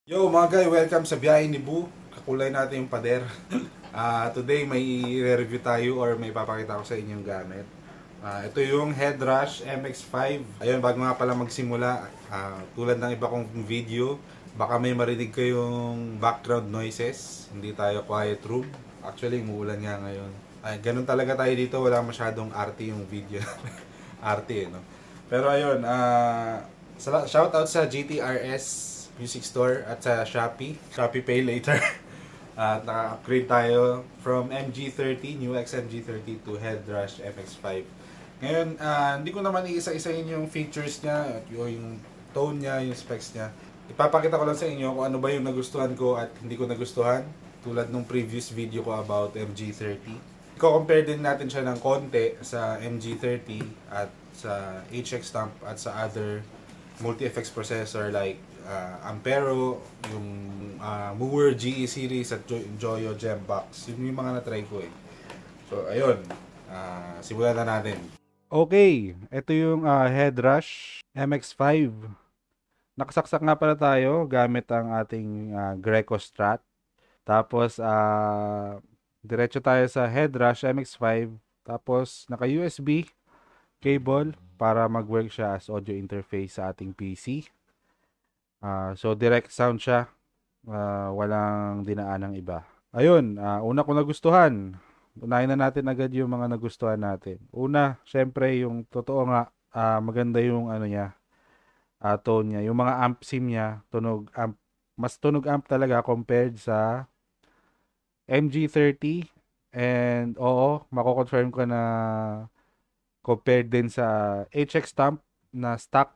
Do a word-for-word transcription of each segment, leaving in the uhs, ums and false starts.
Yo mga guy, welcome sa Biyahe ni Boo. Kakulay natin yung pader. Ah, today may i-review tayo or may papakita ko sa inyong gamit. Ah, ito yung Headrush M X five. Ayun, bago nga pala magsimula, ah, tulad ng iba kong video, baka may marinig kayong background noises. Hindi tayo quiet room. Actually, umuulan nga ngayon. Ay, ganun talaga tayo dito, wala masyadong arty yung video. Arty eh, no? Pero ayun, ah, shout out sa G T R S Music Store at sa Shopee. Shopee Pay Later. At naka-upgrade tayo from M G thirty, new X M G thirty to Headrush M X five. Ngayon, ah, hindi ko naman iisa-isahin yung features niya, at yung tone niya, yung specs niya. Ipapakita ko lang sa inyo kung ano ba yung nagustuhan ko at hindi ko nagustuhan. Tulad nung previous video ko about M G thirty. I-compare din natin siya ng konti sa M G thirty at sa H X Stomp at sa other multi-effects processor like uh, Ampero, yung uh, Moore G E series at jo Joyo Gembox. Yun yung mga na-try ko eh. So, ayun. Uh, simulan na natin. Okay, ito yung uh, Headrush M X five. Nakasaksak nga pala tayo gamit ang ating uh, Greco Strat. Tapos, uh, diretso tayo sa Headrush M X five. Tapos, naka-U S B cable para mag-work siya as audio interface sa ating P C. Uh, so, direct sound siya. Uh, walang dinaan ng iba. Ayun, uh, una ko nagustuhan. Unahin na natin agad yung mga nagustuhan natin. Una, syempre, yung totoo nga, uh, maganda yung ano niya, uh, tone niya. Yung mga amp sim niya, tunog amp, mas tunog amp talaga compared sa M G thirty. And oo, mako-confirm ko na compared din sa H X Stomp na stock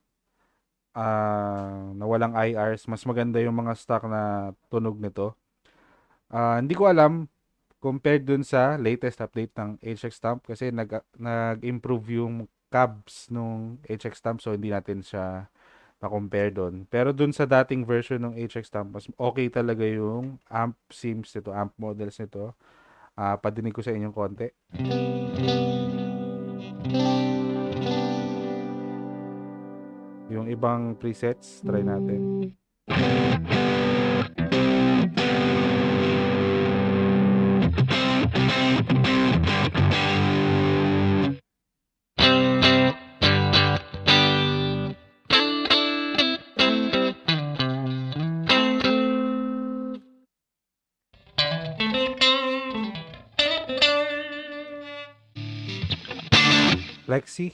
uh, na walang I Rs, mas maganda yung mga stock na tunog nito. Uh, hindi ko alam compared dun sa latest update ng H X Stomp kasi nag, nag-improve yung cabs nung H X Stomp, so hindi natin siya na-compare dun. Pero dun sa dating version ng H X Stomp, mas okay talaga yung amp sims nito, amp models nito. Uh, padinig ko sa inyong konti. Yung ibang presets, try natin. Lexi.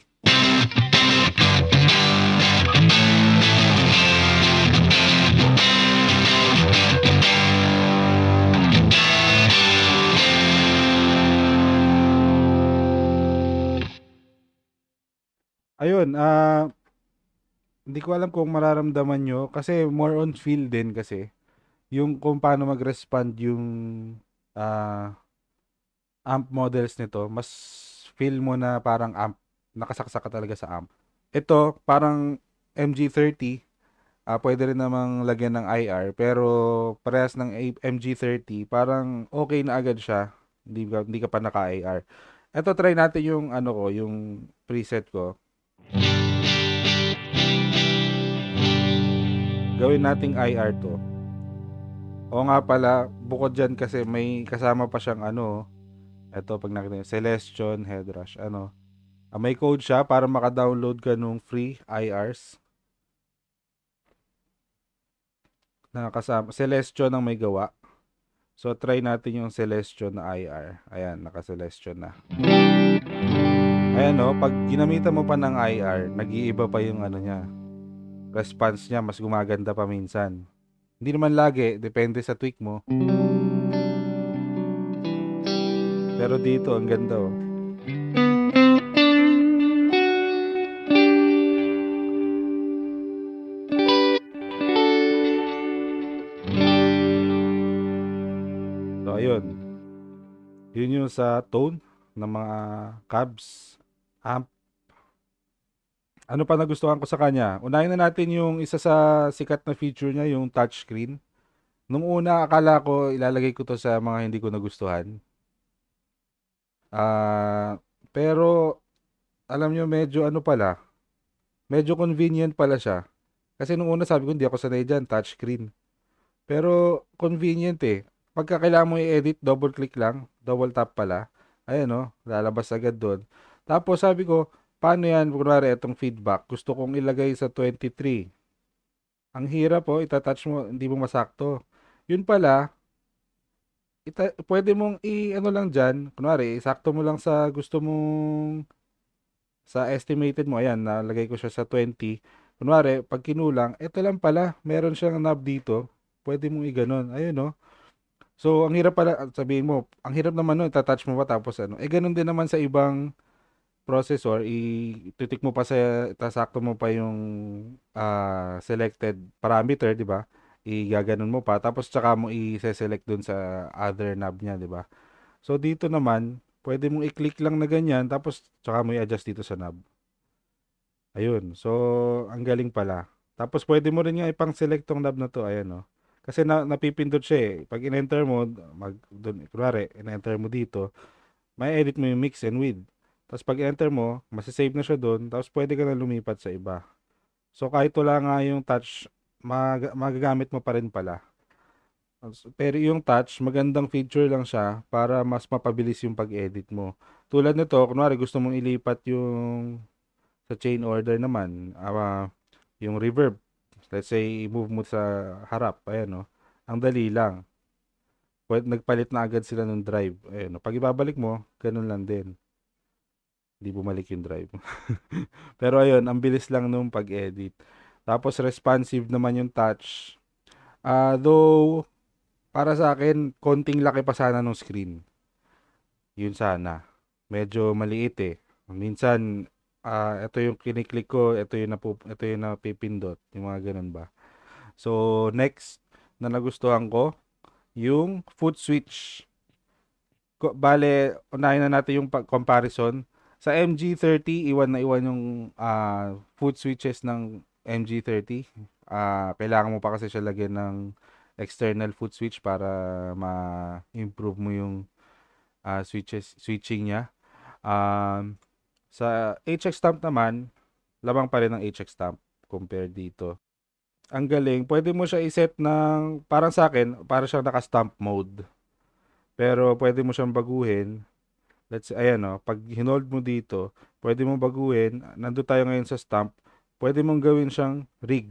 Ayun, ah uh, hindi ko alam kung mararamdaman nyo kasi more on feel din kasi yung kung paano mag-respond yung uh, amp models nito, mas feel mo na parang amp, nakasaksak ka talaga sa amp. Ito, parang M G thirty, uh, pwede rin namang lagyan ng I R, pero parehas ng M G thirty, parang okay na agad siya, hindi ka, hindi ka pa naka-I R. Ito, try natin yung ano ko, yung preset ko. Gawin nating I R to. O nga pala, bukod dyan kasi may kasama pa siyang ano, ito pag nakita nyo, Celestion Headrush, ano, uh, may code siya para maka-download ka nung free I Rs. Nakasama, Celestion ang may gawa. So, try natin yung Celestion na I R. Ayan, naka-Celestion na. Ayan o, pag ginamitan mo pa ng I R, nag-iiba pa yung ano niya. Response niya, mas gumaganda pa minsan. Hindi naman lagi, depende sa tweak mo. Pero dito, ang ganda oh. So, ayun. Yun yung sa tone ng mga cabs, amp. Ano pa nagustuhan ko sa kanya? Unahin na natin yung isa sa sikat na feature niya, yung touchscreen. Nung una, akala ko ilalagay ko to sa mga hindi ko nagustuhan. Ah, uh, pero alam nyo, medyo ano pala, medyo convenient pala siya. Kasi nung una sabi ko, hindi ako sanay dyan, touchscreen. Pero convenient eh. Pagka kailangan mo i-edit, double click lang, double tap pala. Ayan oh, lalabas agad doon. Tapos sabi ko, paano yan? Kunwari, itong feedback. Gusto kong ilagay sa twenty-three. Ang hirap po, itatouch mo, hindi mo masakto. Yun pala, ita pwede mong i-ano lang dyan. Kunwari, isakto mo lang sa gusto mong, sa estimated mo. Ayan, nalagay ko siya sa twenty. Kunwari, pag kinulang, ito lang pala, meron siyang knob dito. Pwede mong i-ganon. Ayun no. So, ang hirap pala, sabihin mo, ang hirap naman nun, itatouch mo pa tapos ano. Eh, ganun din naman sa ibang processor, i-titik mo pa sa, itasakto mo pa yung ah, selected parameter, di ba? I-gaganon mo pa, tapos tsaka mo i-select dun sa other knob niya, di ba? So, dito naman, pwede mong i-click lang na ganyan, tapos tsaka mo i-adjust dito sa knob. Ayun. So, ang galing pala. Tapos pwede mo rin nga ipang-select tong knob na to. Ayan, no. Kasi na, napipindot siya eh. Pag in-enter mo, mag, dun, kunwari, in-enter mo dito, may edit mo yung mix and width. Tapos pag enter mo, masasave na siya doon. Tapos pwede ka na lumipat sa iba. So, kahit wala nga yung touch, mag, magagamit mo pa rin pala. Pero yung touch, magandang feature lang siya para mas mapabilis yung pag-edit mo. Tulad nito, kunwari gusto mong ilipat yung sa chain order naman, ah, yung reverb. Let's say, i-move mo sa harap. Ayan, no? Ang dali lang. Pwede, nagpalit na agad sila ng drive. Ayan, no? Pag ibabalik mo, ganun lang din. Hindi bumalik yung drive. Pero ayun, ang bilis lang nung pag-edit. Tapos responsive naman yung touch. Ah, though, para sa akin, konting laki pa sana nung screen. Yun sana. Medyo maliit eh. Minsan, ah ito yung kiniklik ko, ito yung, napu, ito yung napipindot. Yung mga ganun ba. So, next na nagustuhan ko, yung foot switch. Ko- Bale, unahin na natin yung pag- comparison. Sa M G thirty, iwan na iwan yung ah, foot switches ng M G thirty. Ah, kailangan mo pa kasi siya lagyan ng external foot switch para ma-improve mo yung ah, switches, switching niya. Um, sa H X stamp naman, lamang pa rin ang H X stamp compared dito. Ang galing, pwede mo siya iset ng, parang sa akin, para siyang naka-stamp mode. Pero pwede mo siyang baguhin. Let's say, ayan o, pag hinold mo dito, pwede mo baguhin. Nandun tayo ngayon sa stamp. Pwede mong gawin siyang rig.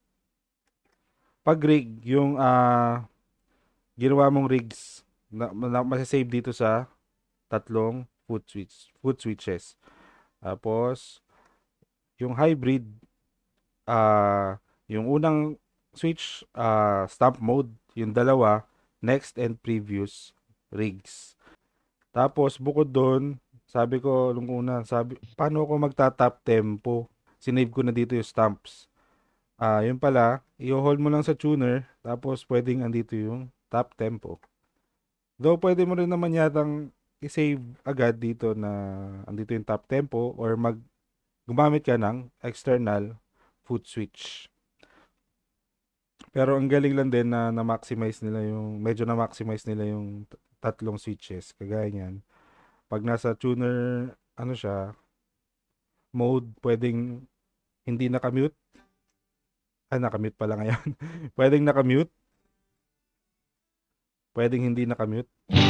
Pag rig, yung ah ginawa mong rigs, na, na, masasave dito sa tatlong foot switch, foot switches. Tapos, yung hybrid, ah yung unang switch, ah stamp mode, yung dalawa, next and previous rigs. Tapos, bukod doon, sabi ko nung una, sabi, paano ako magta-tap tempo? Sinave ko na dito yung stamps. Ah, yun pala, i-hold mo lang sa tuner, tapos pwedeng andito yung tap tempo. Though pwede mo rin naman yatang i-save agad dito na andito yung tap tempo or mag gumamit ka ng external foot switch. Pero ang galing lang din na na-maximize nila yung, medyo na-maximize nila yung t- tatlong switches. Kagaya niyan. Pag nasa tuner, ano siya, mode, pwedeng hindi nakamute. Ah, nakamute pala ngayon. Pwedeng nakamute. Pwedeng hindi nakamute.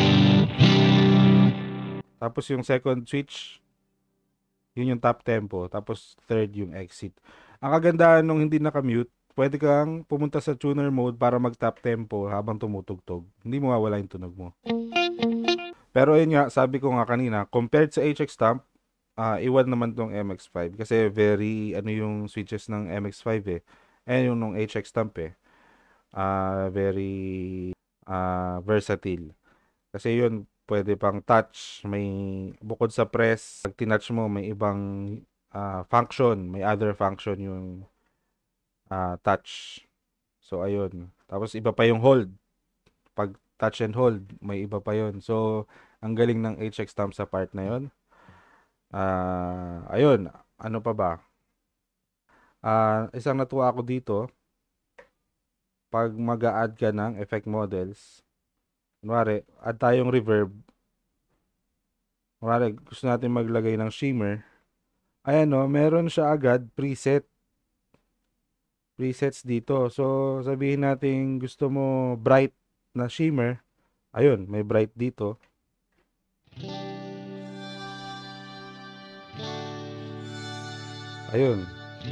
Tapos yung second switch, yun yung top tempo. Tapos third yung exit. Ang kagandahan nung hindi nakamute, pwede kang pumunta sa tuner mode para mag-top tempo habang tumutugtog. Hindi mo mawala yung tunog mo. Pero yun nga, sabi ko nga kanina, compared sa H X Stamp, ah iwan naman tong M X five. Kasi very, ano yung switches ng M X five eh. Eh yung nung H X Stamp eh. Ah very ah versatile. Kasi yun, pwede pang touch. May, bukod sa press, pag tinouch mo, may ibang ah, function. May other function yung ah, touch. So, ayun. Tapos, iba pa yung hold. Pag touch and hold, may iba pa yun. So, ang galing ng H X Stamp sa part na yun. Ah, ayun. Ano pa ba? Ah, isang natuwa ako dito, pag mag-a-add ka ng effect models, kunwari, add tayong reverb. Kunwari, gusto natin maglagay ng shimmer. Ayan o, meron siya agad preset. presets dito. So, sabihin natin gusto mo bright na shimmer. Ayun, may bright dito. Ayun.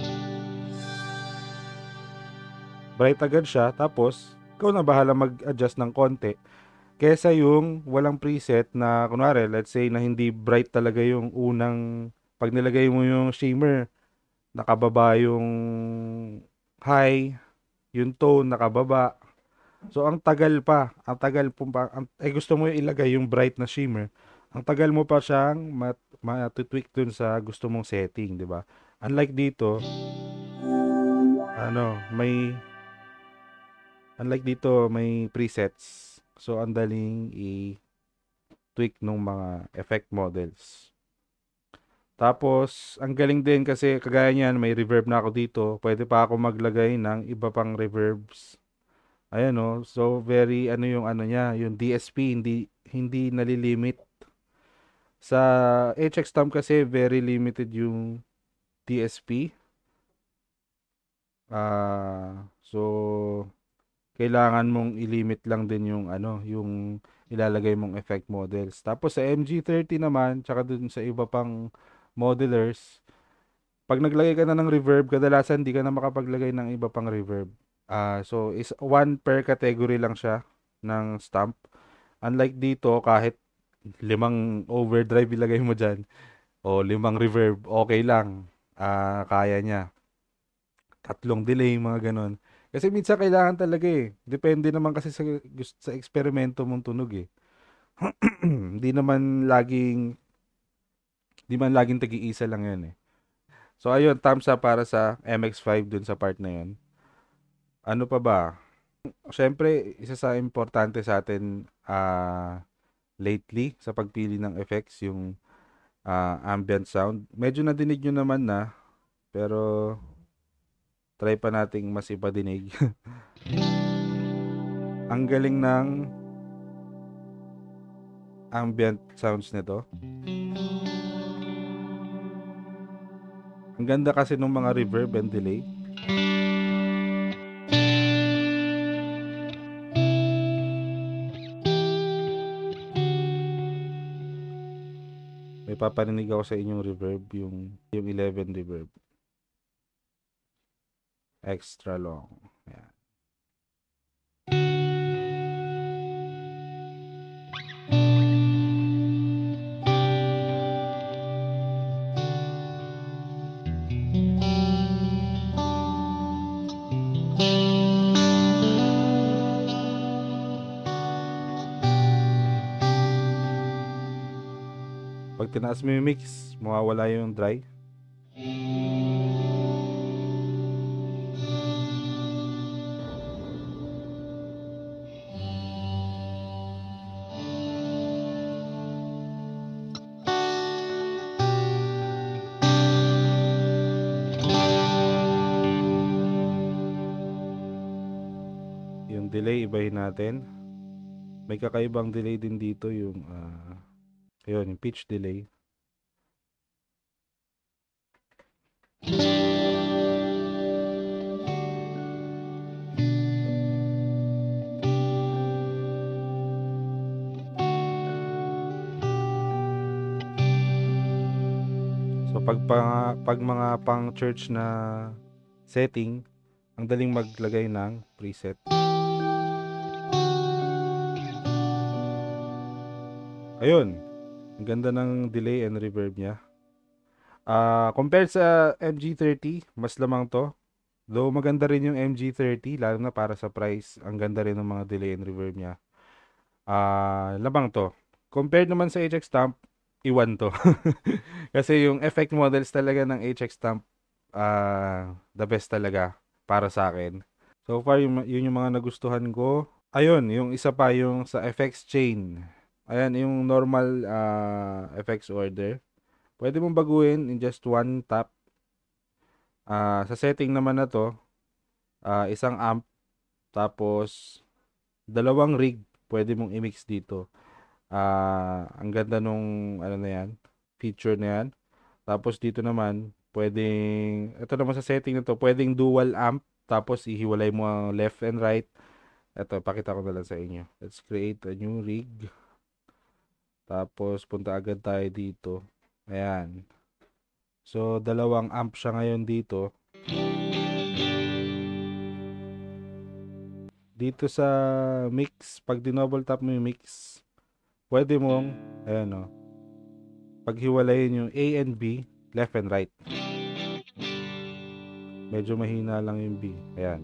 Bright agad siya. Tapos, ikaw na bahala mag-adjust ng konti. Kesa yung walang preset na, kunwari, let's say na hindi bright talaga yung unang, pag nilagay mo yung shimmer, nakababa yung high, yung tone nakababa. So, ang tagal pa, ang tagal po pa, ang, eh gusto mo yung ilagay yung bright na shimmer, ang tagal mo pa siyang mat, matutweak dun sa gusto mong setting, di ba? Unlike dito, ano, may, unlike dito, may presets. So, ang daling i-tweak ng mga effect models. Tapos, ang galing din kasi kagaya niyan, may reverb na ako dito. Pwede pa ako maglagay ng iba pang reverbs. Ayan oh. So very ano yung ano niya, yung D S P hindi hindi nalilimit. Sa H X Stamp kasi very limited yung D S P. Ah, so kailangan mong ilimit lang din yung ano, yung ilalagay mong effect models. Tapos sa M G thirty naman, tsaka dun sa iba pang modelers, pag naglagay ka na ng reverb, kadalasan di ka na makapaglagay ng iba pang reverb. Ah, so is one per category lang siya ng stamp. Unlike dito, kahit limang overdrive ilagay mo dyan, o limang reverb, okay lang. Ah, kaya niya. Tatlong delay, mga ganon. Kasi minsan kailangan talaga eh. Depende naman kasi sa, gust- sa eksperimento mong tunog eh. Hindi naman laging, di man laging tagi-isa lang yan eh. So ayun, thumbs up para sa M X five dun sa part na yun. Ano pa ba? Siyempre, isa sa importante sa atin ah lately sa pagpili ng effects, yung ah, ambient sound. Medyo nadinig nyo naman na, pero try pa nating mas ipadinig. Ang galing ng ambient sounds nito. Ang ganda kasi ng mga reverb and delay. May paparinig ako sa inyong reverb, yung, yung eleven reverb. Extra long. Ayan. Pag tinaas mo yung mix, mawawala yung dry. Yung delay, ibahin natin. May kakaibang delay din dito, yung uh, ayun, yung pitch delay. So pag, pag, pag mga pang church na setting, ang daling maglagay ng preset. Ayun, ang ganda ng delay and reverb niya. Uh, compared sa M G thirty, mas lamang to. Though maganda rin yung M G thirty, lalo na para sa price, ang ganda rin ng mga delay and reverb niya. Uh, lamang to. Compared naman sa H X Stamp, iwan to. Kasi yung effect models talaga ng H X Stamp, uh, the best talaga para sa akin. So far, yun, yun yung mga nagustuhan ko. Ayun, yung isa pa yung sa effects chain. Ayan, yung normal uh, effects order. Pwede mong baguhin in just one tap. Uh, sa setting naman na to, uh, isang amp, tapos dalawang rig, pwede mong i-mix dito. Uh, ang ganda nung ano na yan, feature na yan. Tapos dito naman, pwedeng, ito naman sa setting na to, pwedeng dual amp tapos ihiwalay mo ang left and right. Ito, pakita ko na lang sa inyo. Let's create a new rig. Tapos, punta agad tayo dito. Ayan. So, dalawang amp siya ngayon dito. Dito sa mix, pag dinouble tap mo yung mix, pwede mong, ayan o, paghiwalayin yung A and B, left and right. Medyo mahina lang yung B. Ayan.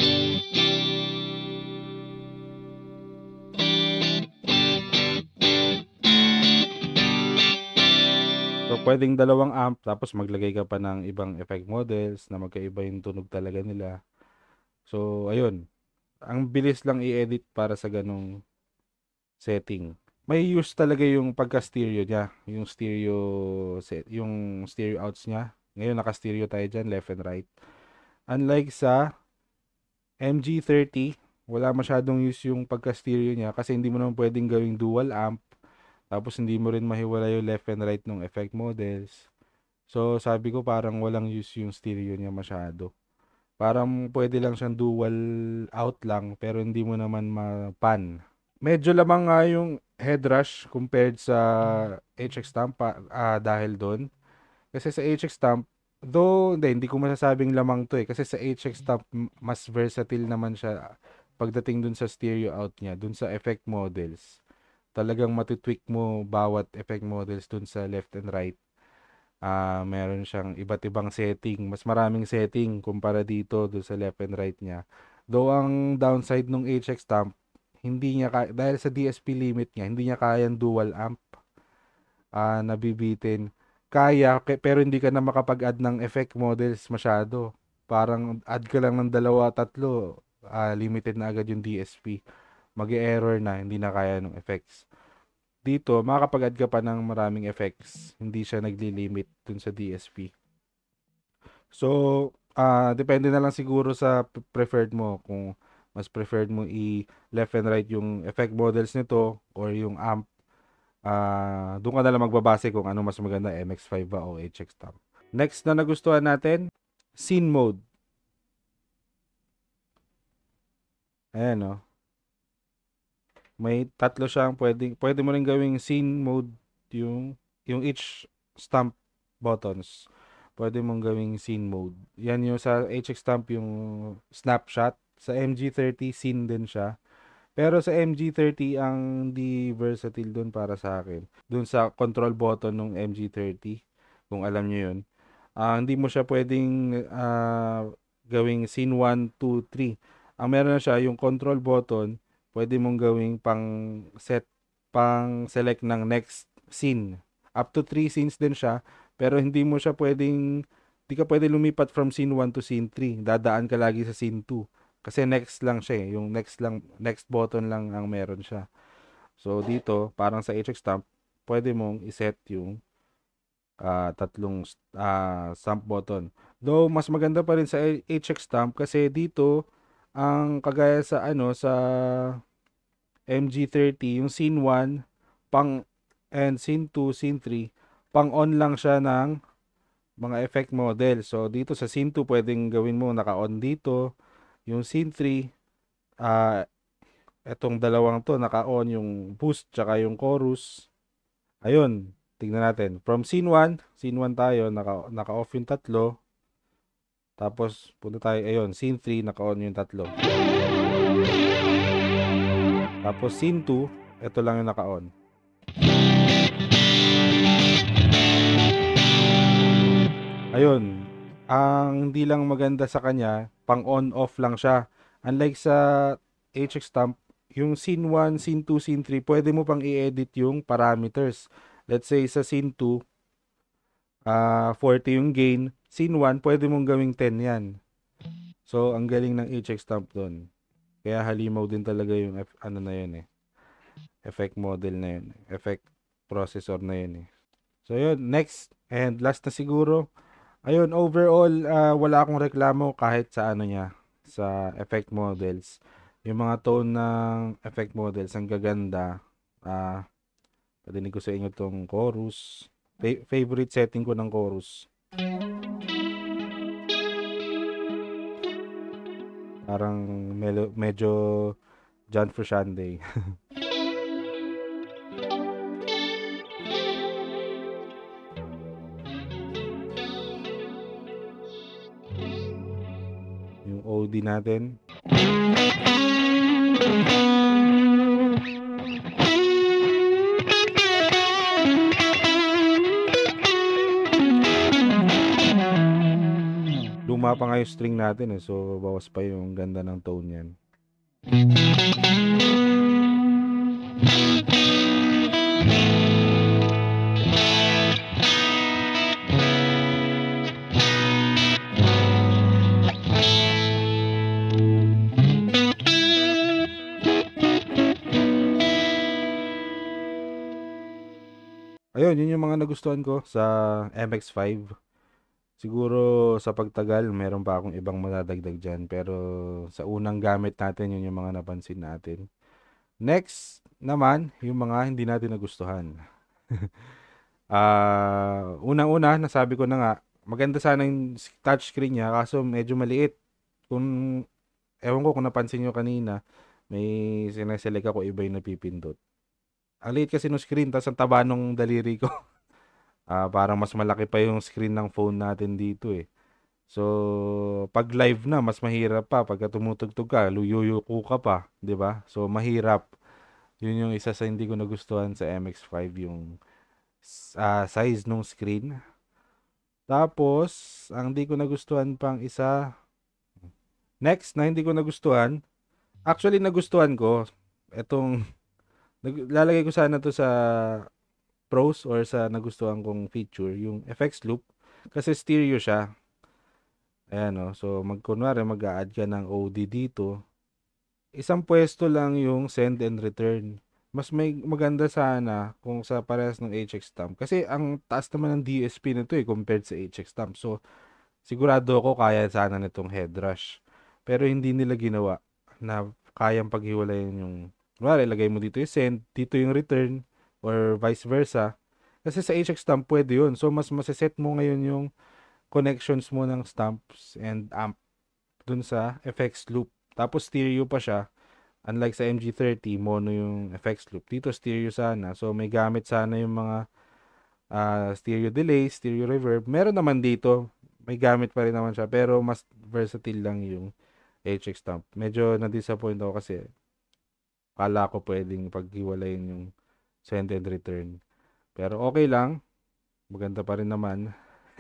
So, pwedeng dalawang amp, tapos maglagay ka pa ng ibang effect models na magkaiba yung tunog talaga nila. So, ayun. Ang bilis lang i-edit para sa ganong setting. May use talaga yung pagka-stereo niya. Yung stereo set, yung stereo outs niya. Ngayon, naka-stereo tayo dyan, left and right. Unlike sa M G thirty, wala masyadong use yung pagka-stereo niya kasi hindi mo naman pwedeng gawing dual amp. Tapos hindi mo rin mahiwala yung left and right ng effect models. So sabi ko parang walang use yung stereo niya masyado. Parang pwede lang siyang dual out lang pero hindi mo naman ma-pan. Medyo lamang nga yung Headrush compared sa H X Stamp uh, dahil doon. Kasi sa H X Stamp, though hindi, hindi ko masasabing lamang to eh. Kasi sa H X Stamp, mas versatile naman siya pagdating dun sa stereo out niya, dun sa effect models. Talagang matitweak mo bawat effect models dun sa left and right. Uh, meron siyang iba't ibang setting. Mas maraming setting kumpara dito dun sa left and right niya. Though ang downside ng H X Stamp, hindi niya kaya, dahil sa D S P limit niya, hindi niya kayang dual amp. Uh, nabibitin. Kaya, pero hindi ka na makapag-add ng effect models masyado. Parang add ka lang ng dalawa, tatlo, uh, limited na agad yung D S P. Mag-error na, hindi na kaya ng effects. Dito, makakapag-add ka pa ng maraming effects. Hindi siya nagli-limit dun sa D S P. So, uh, depende na lang siguro sa preferred mo. Kung mas preferred mo i-left and right yung effect models nito or yung amp. Uh, doon ka na lang magbabase kung ano mas maganda, M X five ba o H X Stamp. Next na nagustuhan natin, scene mode. Ayan o. Oh. May tatlo siyang pwede, pwede mo rin gawing scene mode yung, yung each stamp buttons. Pwede mong gawing scene mode. Yan yung sa H X Stamp yung snapshot. Sa M G thirty, scene din siya. Pero sa M G thirty, ang di versatile dun para sa akin. Dun sa control button ng M G thirty, kung alam nyo yun. Uh, hindi mo siya pwedeng uh, gawing scene one, two, three. Ang meron na siya, yung control button, pwede mong gawing pang set, pang select ng next scene. Up to three scenes din siya, pero hindi mo siya pwedeng, hindi ka pwede lumipat from scene one to scene three. Dadaan ka lagi sa scene two. Kasi next lang siya eh. Yung next lang, next button lang ang meron siya. So, dito, parang sa H X Stamp, pwede mong iset yung uh, tatlong uh, stamp button. Though, mas maganda pa rin sa H X Stamp kasi dito, ang kagaya sa ano, sa M G thirty, yung scene one, pang, and scene two, scene three, pang on lang siya ng mga effect model. So, dito sa scene two, pwedeng gawin mo naka-on dito. Yung scene three, uh, etong dalawang to, naka-on yung boost tsaka yung chorus. Ayun, tingnan natin. From scene one, scene one tayo, naka, naka-off yung tatlo. Tapos, punta tayo, ayun, scene three, naka-on yung tatlo. Tapos, scene two, ito lang yung naka-on. Ayun, ang hindi lang maganda sa kanya, pang on-off lang siya. Unlike sa H X Stamp, yung scene one, scene two, scene three, pwede mo pang i-edit yung parameters. Let's say sa scene two, uh, forty yung gain. Scene one, pwede mong gawing ten yan. So, ang galing ng H X Stamp doon. Kaya halimaw din talaga yung F, ano na yun eh. Effect model na yun. Effect processor na yun eh. So, yun. Next and last na siguro. Ayun, overall, uh, wala akong reklamo kahit sa ano niya, sa effect models. Yung mga tone ng effect models, ang gaganda. Ah, uh, padinig ko sa inyo tong chorus. Fa- favorite setting ko ng chorus. Parang melo, medyo John Frusciante. Yung O D natin. Luma pa nga yung string natin eh, so bawas pa yung ganda ng tone yan. Ayun, yun yung mga nagustuhan ko sa M X five. Siguro sa pagtagal, meron pa akong ibang madadagdag dyan. Pero sa unang gamit natin, yun yung mga napansin natin. Next naman, yung mga hindi natin nagustuhan. Ah, unang-una, nasabi ko na nga, maganda sana yung touchscreen niya, kaso medyo maliit. Kung, ewan ko kung napansin nyo kanina, may sineselect ako, iba yung napipindot. Ang liit kasi ng screen, tas ang taba nung daliri ko. Ah, parang mas malaki pa yung screen ng phone natin dito eh. So, pag live na, mas mahirap pa. Pagka tumutugtog ka, luyuyuko ka pa, 'di ba? So, mahirap. Yun yung isa sa hindi ko nagustuhan sa M X five, yung ah, size ng screen. Tapos, ang hindi ko nagustuhan pang isa, next na hindi ko nagustuhan, actually nagustuhan ko, etong, nag- lalagay ko sana to sa pros or sa nagustuhan kong feature, yung effects loop. Kasi stereo siya. Ayan o. So, magkunwari, mag-a-add ka ng O D dito. Isang pwesto lang yung send and return. Mas may maganda sana kung sa parehas ng H X stamp. Kasi ang taas naman ng D S P nito eh compared sa H X stamp. So, sigurado ako kaya sana nitong Headrush. Pero hindi nila ginawa na kayang paghiwalayin yung, kunwari, ilagay mo dito yung send, dito yung return, or vice versa. Kasi sa H X stamp pwede yun. So, mas maseset mo ngayon yung connections mo ng stamps and amp dun sa effects loop. Tapos stereo pa siya. Unlike sa M G thirty, mono yung effects loop. Dito stereo sana. So may gamit sana yung mga uh, stereo delay, stereo reverb. Meron naman dito. May gamit pa rin naman siya. Pero mas versatile lang yung H X stamp. Medyo na-disappoint ako kasi kala ko pwedeng paghiwalayin yung send and return. Pero okay lang. Maganda pa rin naman.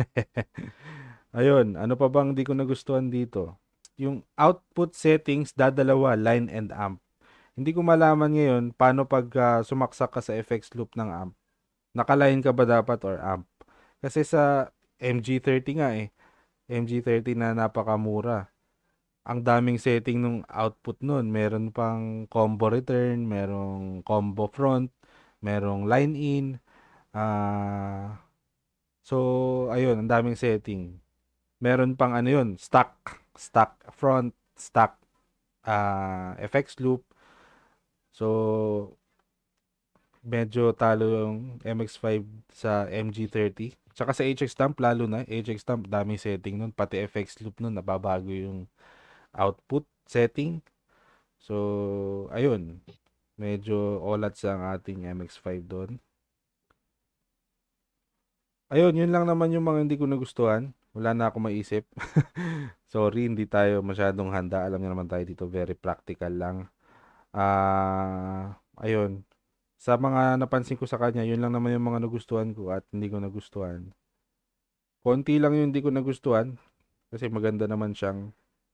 Ayun, ano pa bang di ko nagustuhan dito? Yung output settings, dadalawa, line and amp. Hindi ko malaman ngayon paano pag uh, sumaksak ka sa effects loop ng amp. Nakaline ka ba dapat or amp? Kasi sa M G thirty nga eh. M G thirty na napakamura. Ang daming setting nung output nun. Meron pang combo return, merong combo front, merong line in. Ah... Uh, So, ayun, ang daming setting. Meron pang ano yun, stack, stack front, stack uh, effects loop. So, medyo talo yung M X five sa M G thirty. Tsaka sa H X stamp, lalo na. H X stamp, daming setting nun. Pati effects loop nun, nababago yung output setting. So, ayun. Medyo olat sa ang ating M X five doon. Ayun, yun lang naman yung mga hindi ko nagustuhan. Wala na ako maisip. Sorry, hindi tayo masyadong handa. Alam niyo naman tayo dito, very practical lang. Ah, uh, ayun. Sa mga napansin ko sa kanya, yun lang naman yung mga nagustuhan ko at hindi ko nagustuhan. Konti lang yung hindi ko nagustuhan kasi maganda naman siyang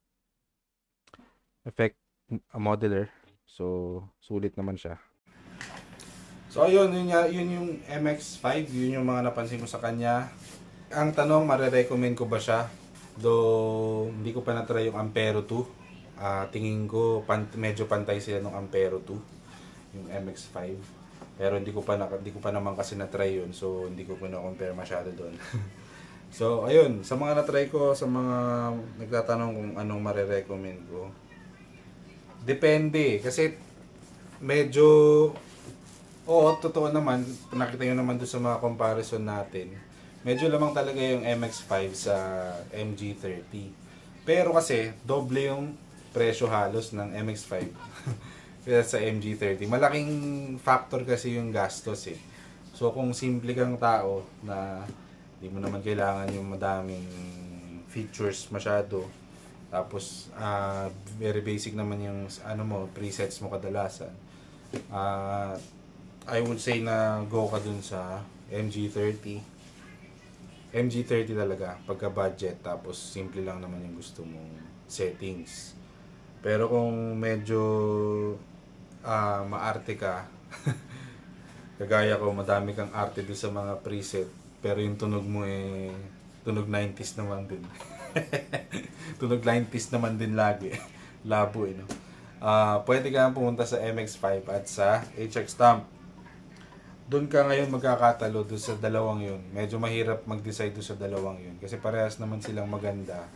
effect modeler. So, sulit naman siya. So ayun, yun, yun yung M X five, yun yung mga napansin ko sa kanya. Ang tanong, marirecommend ko ba siya? Though hindi ko pa na-try yung Ampero two. Uh, tingin ko pan, medyo pantay sila ng Ampero two, yung M X five. Pero hindi ko pa na, hindi ko pa naman kasi na-try yun, so hindi ko pa na-compare masyado doon. So ayun, sa mga na-try ko, sa mga nagtatanong kung anong marirecommend ko. Depende, kasi medyo oo, totoo naman, nakita nyo naman doon sa mga comparison natin, medyo lamang talaga yung M X five sa M G thirty. Pero kasi, doble yung presyo halos ng M X five kaya sa M G thirty. Malaking factor kasi yung gastos eh. So kung simple kang tao na hindi mo naman kailangan yung madaming features masyado, tapos uh, very basic naman yung ano mo, presets mo kadalasan, uh, I would say na go ka dun sa M G thirty. M G thirty talaga pagka budget, tapos simple lang naman yung gusto mong settings. Pero kung medyo uh, maarte ka kagaya ko, madami kang arte doon sa mga preset, pero yung tunog mo eh tunog nineties naman din. Tunog nineties naman din lagi. Labo eh, no? Uh, pwede ka pumunta sa M X five at sa H X Stomp. Doon ka ngayon magkakatalo doon sa dalawang yun. Medyo mahirap mag-decide doon sa dalawang yun kasi parehas naman silang maganda.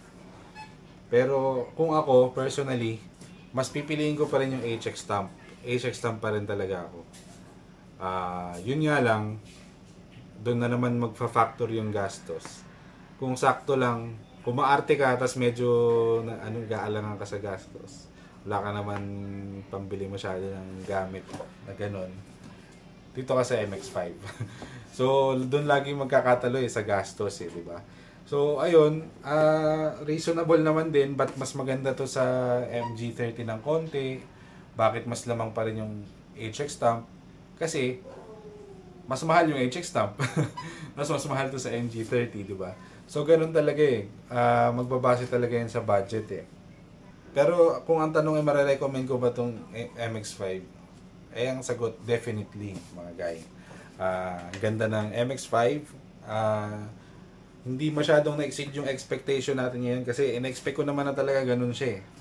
Pero kung ako, personally, mas pipiliin ko pa rin yung H X Stomp. H X Stomp pa rin talaga ako. Uh, yun nga lang, doon na naman magfa-factor yung gastos. Kung sakto lang, kung maarte ka, tapos medyo na, anong gaalangan ka sa gastos, wala ka naman pambili masyado ng gamit na ganun, dito ka sa M X five. So, doon lagi magkakatalo eh, sa gastos eh, di ba? So, ayun, uh, reasonable naman din, but mas maganda to sa M G thirty ng konti. Bakit mas lamang pa rin yung H X Stomp? Kasi, mas mahal yung H X Stomp. mas mas mahal to sa M G thirty, di ba? So, ganun talaga eh. Uh, magbabase talaga yan sa budget eh. Pero, kung ang tanong ay marirecommend ko ba tong M X five? Eh, ang sagot, definitely, mga guy. Uh, ganda ng M X five. Uh, hindi masyadong na-exceed yung expectation natin ngayon kasi in-expect ko naman na talaga ganun siya eh.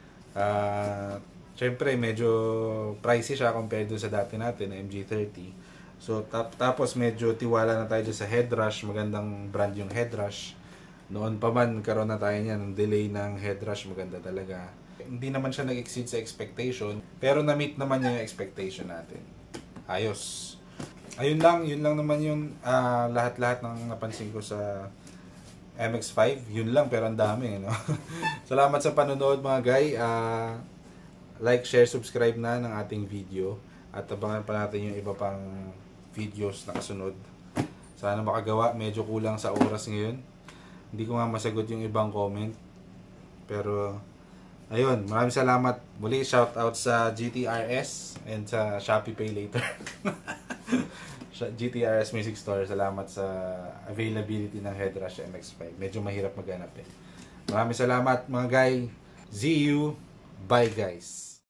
Uh, Siyempre, medyo pricey siya compared sa dati natin, M G thirty. So, tap tapos medyo tiwala na tayo sa Headrush. Magandang brand yung Headrush. Noon pa man, karoon na tayo niyan ng delay ng Headrush. Maganda talaga. Hindi naman siya nag-exceed sa expectation, pero na-meet naman niya yung expectation natin. Ayos. Ayun lang, yun lang naman yung uh, lahat-lahat ng napansin ko sa M X five. Yun lang, pero ang dami, no? Salamat sa panonood, mga guy. Uh, like, share, subscribe na ng ating video. At abangan pa natin yung iba pang videos na kasunod. Sana makagawa. Medyo kulang sa oras ngayon. Hindi ko nga masagot yung ibang comment. Pero, ayun, maraming salamat. Muli, shout out sa G T R S and sa Shopee Pay Later. G T R S Music Store. Salamat sa availability ng Headrush M X five. Medyo mahirap maghanap eh. Maraming salamat, mga guy. See you. Bye, guys.